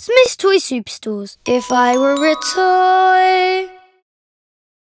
Smyths Toy Superstores. If I were a toy,